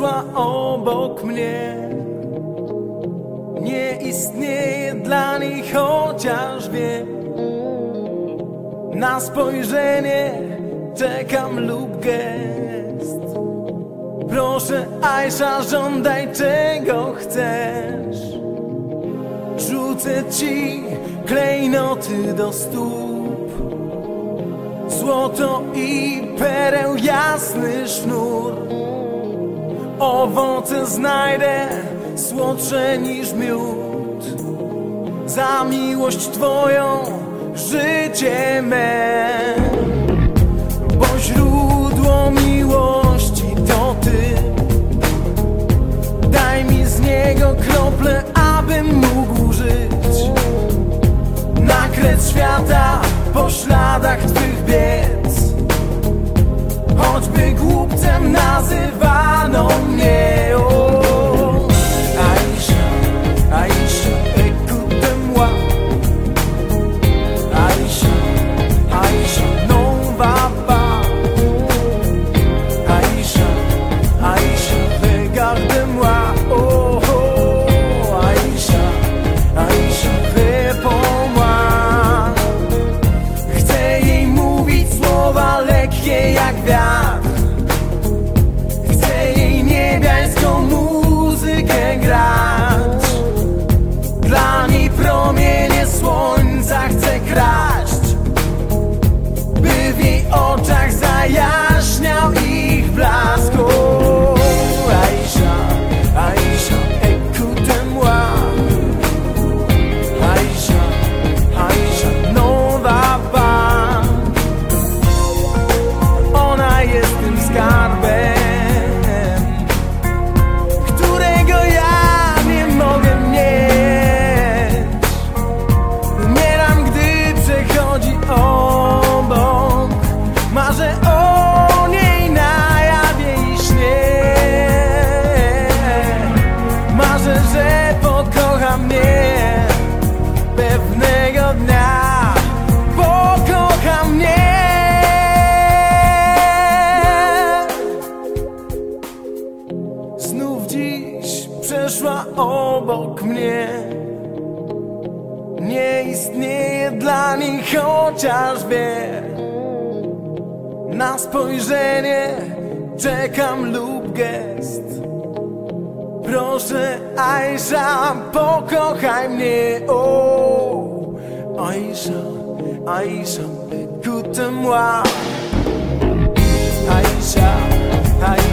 przeszła obok mnie. Nie istnieje dla niej, chociaż wiem. Na spojrzenie czekam lub gest. Proszę Aisha, żądaj czego chcesz. Rzucę ci klejnoty do stóp, złoto i pereł, jasny sznur. Owoce znajdę słodsze niż miód. Za miłość twoją życie me, bo źródło miłości to ty. Daj mi z niego kroplę, abym mógł żyć. Nakreśl świata po śladach twych biec. Choćby głupcem nazywano mnie. Aisha, Aisha, écoute-moi. Aisha, Aisha, non va pas. Aisha, Aisha, regarde-moi. Oh, oh, Aisha, Aisha, réponds-moi. Chcę jej mówić słowa lekkie jak wiatr. Chcę jej niebiańską muzykę grać. Dla niej promienie słońca chcę kraść, by w jej oczach zajaśniał ich blask. Oh, Aisha, Aisha, écoute-moi. Aisha, Aisha, non va pas. Ona jest tym skarbem, którego ja nie mogę mieć. Umieram, gdy przechodzi obok. Marzę o niej na jawie i śnie. Marzę, że pokocha mnie pewnego dnia. Pokocha mnie. Znów dziś przeszła obok mnie. Nie istnieje dla niej, chociaż wie. Na spojrzenie czekam lub gest. Proszę Aisha, pokochaj mnie. Oh, Aisha, Aisha, écoute-moi. Aisha, Aisha.